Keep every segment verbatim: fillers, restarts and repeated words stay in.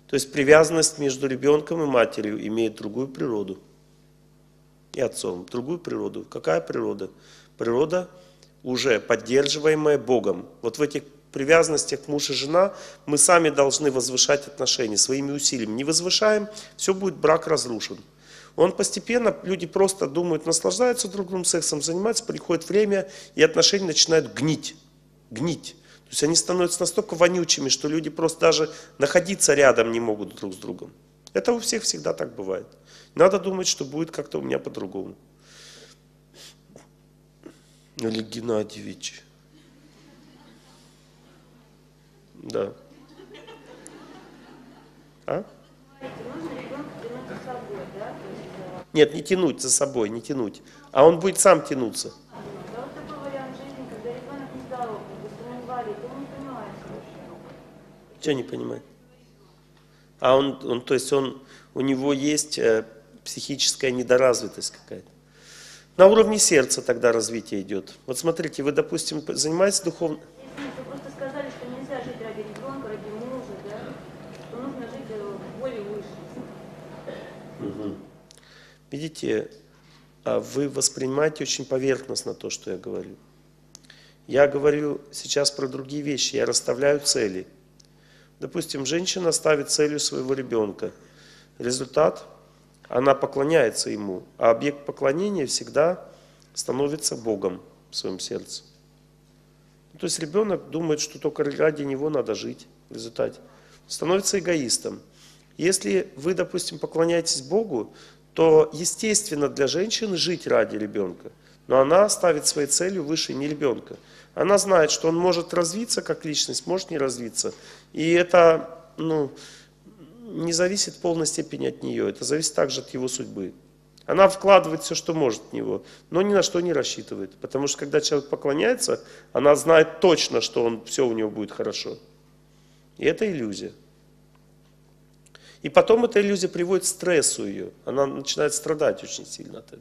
То есть привязанность между ребенком и матерью имеет другую природу. И отцом. Другую природу. Какая природа? Природа, уже поддерживаемая Богом. Вот в этих привязанностях муж и жена мы сами должны возвышать отношения своими усилиями. Не возвышаем, все будет брак разрушен. Он постепенно, люди просто думают, наслаждаются друг другом сексом, занимаются, приходит время, и отношения начинают гнить. Гнить. То есть они становятся настолько вонючими, что люди просто даже находиться рядом не могут друг с другом. Это у всех всегда так бывает. Надо думать, что будет как-то у меня по-другому. Олег Геннадьевич. Да. А? Нет, не тянуть за собой, не тянуть. А он будет сам тянуться. Что не понимает? А он, он, то есть он, у него есть э, психическая недоразвитость какая-то. На уровне сердца тогда развитие идет. Вот смотрите, вы, допустим, занимаетесь духовным... Вы просто сказали, что нельзя жить ради ребенка, ради мужа, да? Что нужно жить в воле выше. Угу. Видите, вы воспринимаете очень поверхностно то, что я говорю. Я говорю сейчас про другие вещи, я расставляю цели. Допустим, женщина ставит целью своего ребенка. Результат, она поклоняется ему, а объект поклонения всегда становится Богом в своем сердце. То есть ребенок думает, что только ради него надо жить в результате. Становится эгоистом. Если вы, допустим, поклоняетесь Богу, то естественно для женщины жить ради ребенка. Но она ставит своей целью выше не ребенка. Она знает, что он может развиться как личность, может не развиться. И это ну, не зависит в полной степени от нее. Это зависит также от его судьбы. Она вкладывает все, что может в него, но ни на что не рассчитывает. Потому что когда человек поклоняется, она знает точно, что он, все у него будет хорошо. И это иллюзия. И потом эта иллюзия приводит к стрессу ее. Она начинает страдать очень сильно от этого.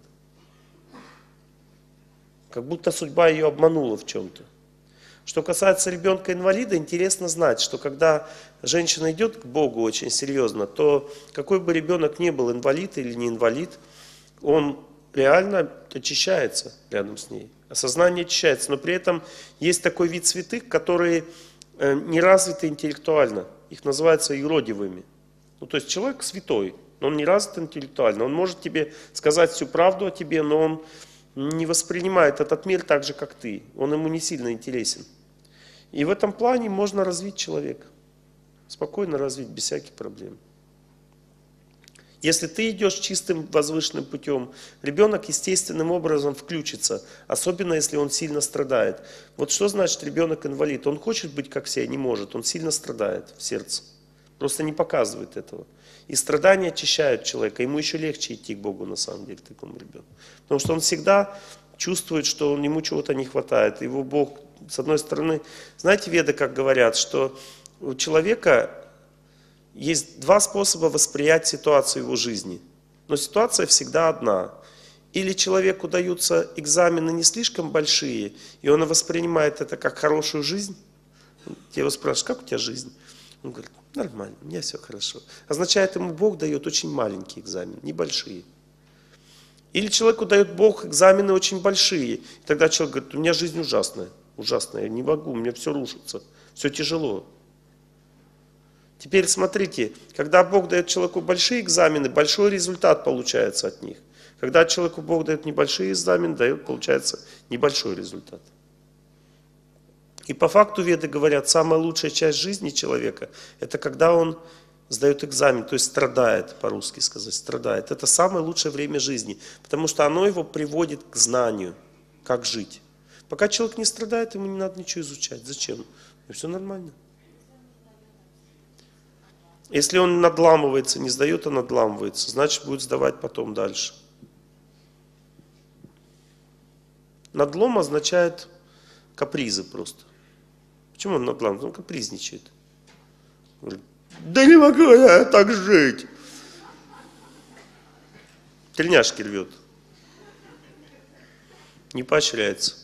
Как будто судьба ее обманула в чем-то. Что касается ребенка-инвалида, интересно знать, что когда женщина идет к Богу очень серьезно, то какой бы ребенок ни был, инвалид или не инвалид, он реально очищается рядом с ней. Осознание очищается, но при этом есть такой вид святых, которые не развиты интеллектуально. Их называются юродивыми. Ну, то есть человек святой, но он не развит интеллектуально. Он может тебе сказать всю правду о тебе, но он не воспринимает этот мир так же, как ты. Он ему не сильно интересен. И в этом плане можно развить человека. Спокойно развить, без всяких проблем. Если ты идешь чистым возвышенным путем, ребенок естественным образом включится, особенно если он сильно страдает. Вот что значит ребенок-инвалид? Он хочет быть как все, не может, он сильно страдает в сердце. Просто не показывает этого. И страдания очищают человека, ему еще легче идти к Богу на самом деле, такому ребенку. Потому что он всегда чувствует, что ему чего-то не хватает. Его Бог, с одной стороны, знаете, веды как говорят, что у человека есть два способа восприять ситуацию его жизни. Но ситуация всегда одна. Или человеку даются экзамены не слишком большие, и он воспринимает это как хорошую жизнь. Я его спрашиваю, как у тебя жизнь? Он говорит, нормально, у меня все хорошо. Означает, ему Бог дает очень маленькие экзамены, небольшие. Или человеку дает Бог экзамены очень большие. И тогда человек говорит, у меня жизнь ужасная, ужасная, я не могу, у меня все рушится, все тяжело. Теперь смотрите, когда Бог дает человеку большие экзамены, большой результат получается от них. Когда человеку Бог дает небольшие экзамены, дает, получается, небольшой результат. И по факту веды говорят, самая лучшая часть жизни человека, это когда он сдает экзамен, то есть страдает, по-русски сказать, страдает. Это самое лучшее время жизни, потому что оно его приводит к знанию, как жить. Пока человек не страдает, ему не надо ничего изучать. Зачем? И все нормально. Если он надламывается, не сдает, а надламывается, значит будет сдавать потом дальше. Надлом означает капризы просто. Почему он надламывается? Он капризничает. Говорит, да не могу я так жить. Тельняшки рвет. Не поощряется.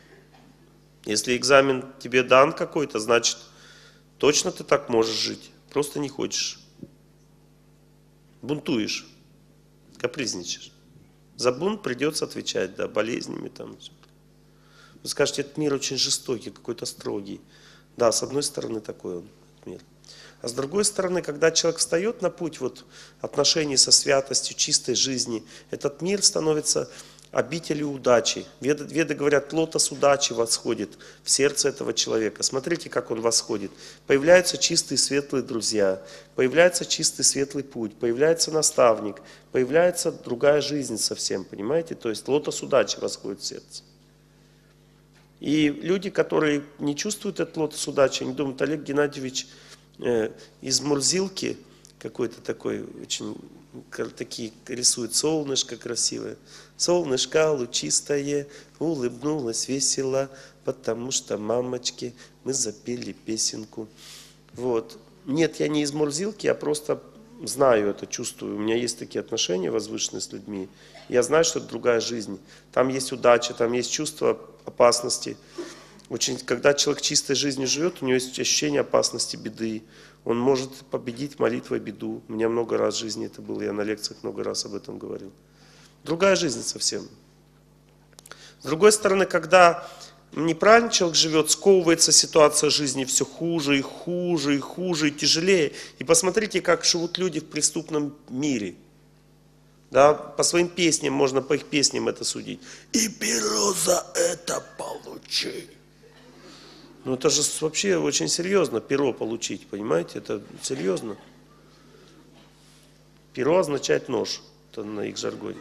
Если экзамен тебе дан какой-то, значит точно ты так можешь жить. Просто не хочешь. Бунтуешь, капризничаешь. За бунт придется отвечать, да, болезнями там. Вы скажете, этот мир очень жестокий, какой-то строгий. Да, с одной стороны такой он, этот мир. А с другой стороны, когда человек встает на путь вот, отношений со святостью, чистой жизни, этот мир становится обителью удачи. Веды, веды говорят, лотос удачи восходит в сердце этого человека. Смотрите, как он восходит. Появляются чистые светлые друзья, появляется чистый светлый путь, появляется наставник, появляется другая жизнь совсем, понимаете? То есть лотос удачи восходит в сердце. И люди, которые не чувствуют этот лотос удачи, они думают, Олег Геннадьевич э, из Мурзилки, какой-то такой, очень такие рисует солнышко красивое. Солнышко лучистое, улыбнулось весело, потому что, мамочки, мы запели песенку. Вот. Нет, я не из Мурзилки, я просто знаю это, чувствую. У меня есть такие отношения возвышенные с людьми. Я знаю, что это другая жизнь. Там есть удача, там есть чувство опасности. Очень, когда человек чистой жизнью живет, у него есть ощущение опасности, беды. Он может победить молитвой беду. У меня много раз в жизни это было, я на лекциях много раз об этом говорил. Другая жизнь совсем. С другой стороны, когда неправильно человек живет, сковывается ситуация жизни все хуже и хуже, и хуже, и тяжелее. И посмотрите, как живут люди в преступном мире. Да, по своим песням, можно по их песням это судить. И перо за это получи. Ну это же вообще очень серьезно, перо получить, понимаете? Это серьезно. Перо означает нож, это на их жаргоне.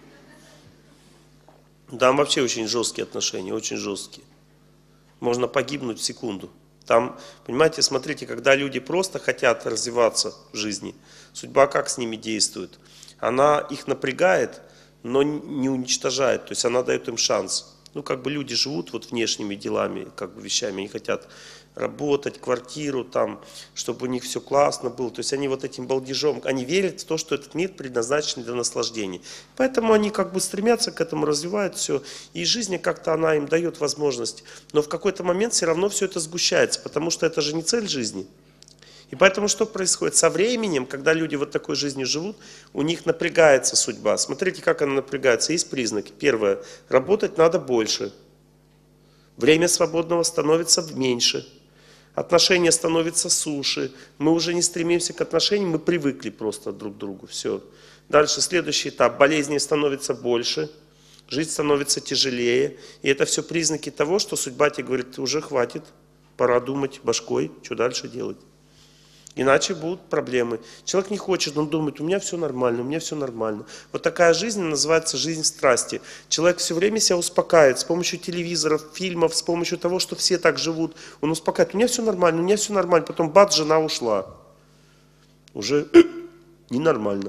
Там вообще очень жесткие отношения, очень жесткие. Можно погибнуть в секунду. Там, понимаете, смотрите, когда люди просто хотят развиваться в жизни, судьба как с ними действует? Она их напрягает, но не уничтожает, то есть она дает им шанс. Ну, как бы люди живут вот внешними делами, как бы вещами, они хотят работать, квартиру, там, чтобы у них все классно было. То есть они вот этим балдежом, они верят в то, что этот мир предназначен для наслаждений. Поэтому они как бы стремятся к этому, развивают все. И жизнь как-то она им дает возможность. Но в какой-то момент все равно все это сгущается, потому что это же не цель жизни. И поэтому что происходит? Со временем, когда люди вот такой жизнью живут, у них напрягается судьба. Смотрите, как она напрягается. Есть признаки. Первое. Работать надо больше. Время свободного становится меньше. Отношения становятся суше. Мы уже не стремимся к отношениям, мы привыкли просто друг к другу. Все. Дальше следующий этап. Болезней становится больше. Жить становится тяжелее. И это все признаки того, что судьба тебе говорит, уже хватит. Пора думать башкой, что дальше делать. Иначе будут проблемы. Человек не хочет, он думает, у меня все нормально, у меня все нормально. Вот такая жизнь называется жизнь страсти. Человек все время себя успокаивает с помощью телевизоров, фильмов, с помощью того, что все так живут. Он успокаивает, у меня все нормально, у меня все нормально. Потом бац, жена ушла. Уже ненормально.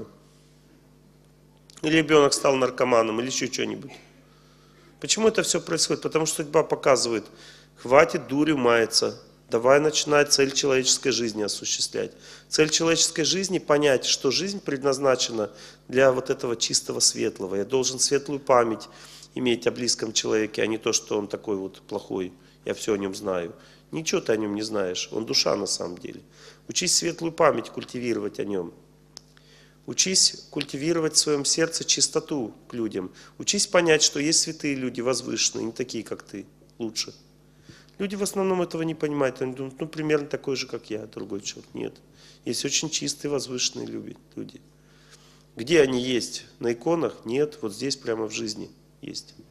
Или ребенок стал наркоманом, или еще что-нибудь. Почему это все происходит? Потому что судьба показывает, хватит дурью маяться. Давай начинать цель человеческой жизни осуществлять. Цель человеческой жизни понять, что жизнь предназначена для вот этого чистого светлого. Я должен светлую память иметь о близком человеке, а не то, что он такой вот плохой, я все о нем знаю. Ничего ты о нем не знаешь, он душа на самом деле. Учись светлую память культивировать о нем. Учись культивировать в своем сердце чистоту к людям. Учись понять, что есть святые люди, возвышенные, не такие, как ты, лучше. Люди в основном этого не понимают. Они думают, ну, примерно такой же, как я, другой человек. Нет. Есть очень чистые, возвышенные люди. Где они есть? На иконах? Нет. Вот здесь прямо в жизни есть.